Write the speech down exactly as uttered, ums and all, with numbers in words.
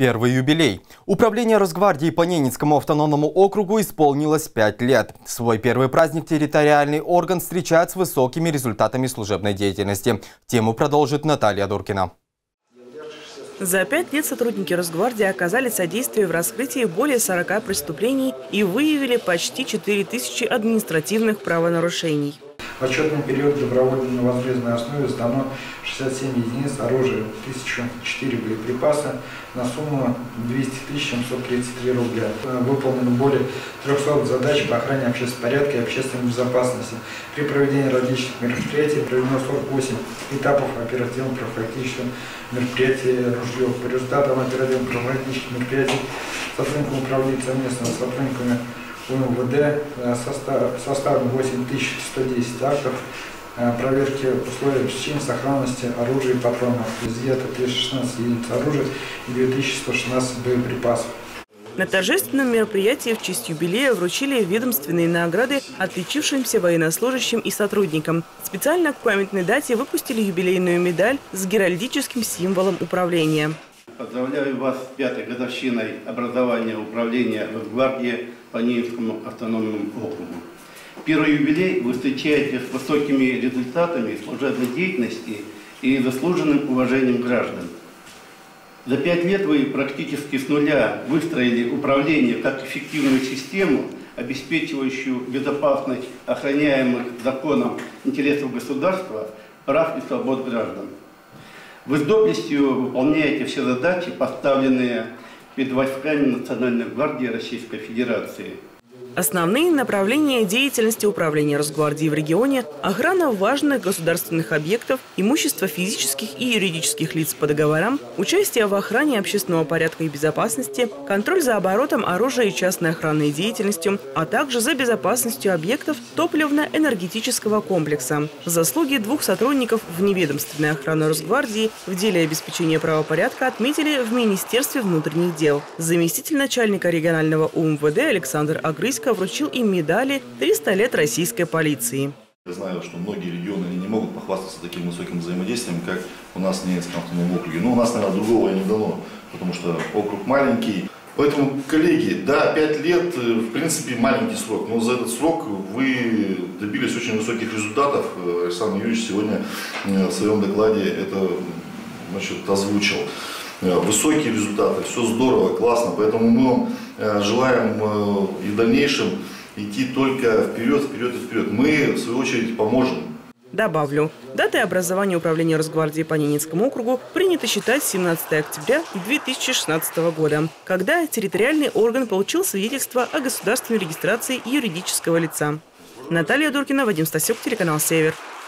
Первый юбилей. Управление Росгвардии по Ненецкому автономному округу исполнилось пять лет. Свой первый праздник территориальный орган встречает с высокими результатами служебной деятельности. Тему продолжит Наталья Дуркина. За пять лет сотрудники Росгвардии оказали содействие в раскрытии более сорока преступлений и выявили почти четыре тысячи административных правонарушений. В отчетный период добровольно на возмездной основе сдано шестьдесят семь единиц оружия, тысяча четыре боеприпаса на сумму двести тысяч семьсот тридцать три рубля. Выполнено более трёхсот задач по охране общественного порядка и общественной безопасности. При проведении различных мероприятий проведено сорок восемь этапов оперативно-профилактических мероприятий Ружьев. По результатам оперативно-профилактических мероприятий сотрудниками управления совместно с сотрудниками УМВД составлено восемь тысяч сто десять актов проверки условий причин сохранности оружия и патронов. Изъято триста шестнадцать единиц оружия и две тысячи сто шестнадцать боеприпасов. На торжественном мероприятии в честь юбилея вручили ведомственные награды отличившимся военнослужащим и сотрудникам. Специально к памятной дате выпустили юбилейную медаль с геральдическим символом управления. Поздравляю вас с пятой годовщиной образования управления Росгвардии по Ненецкому автономному округу. Первый юбилей вы встречаете с высокими результатами служебной деятельности и заслуженным уважением граждан. За пять лет вы практически с нуля выстроили управление как эффективную систему, обеспечивающую безопасность охраняемых законом интересов государства, прав и свобод граждан. Вы с доблестью выполняете все задачи, поставленные перед войсками Национальной гвардии Российской Федерации. Основные направления деятельности управления Росгвардии в регионе – охрана важных государственных объектов, имущество физических и юридических лиц по договорам, участие в охране общественного порядка и безопасности, контроль за оборотом оружия и частной охранной деятельностью, а также за безопасностью объектов топливно-энергетического комплекса. Заслуги двух сотрудников вневедомственной охраны Росгвардии в деле обеспечения правопорядка отметили в Министерстве внутренних дел. Заместитель начальника регионального УМВД Александр Агрысько вручил им медали «триста лет российской полиции». Я знаю, что многие регионы не могут похвастаться таким высоким взаимодействием, как у нас в Ненецком автономном округе. Но у нас, наверное, другого и не дано, потому что округ маленький. Поэтому, коллеги, да, пять лет, в принципе, маленький срок, но за этот срок вы добились очень высоких результатов. Александр Юрьевич сегодня в своем докладе это, значит, озвучил. Высокие результаты, все здорово, классно, поэтому мы вам желаем и в дальнейшем идти только вперед, вперед и вперед. Мы, в свою очередь, поможем. Добавлю, датой образования управления Росгвардии по Ненецкому округу принято считать семнадцатое октября две тысячи шестнадцатого года, когда территориальный орган получил свидетельство о государственной регистрации юридического лица. Наталья Дуркина, Вадим Стасюк, телеканал «Север».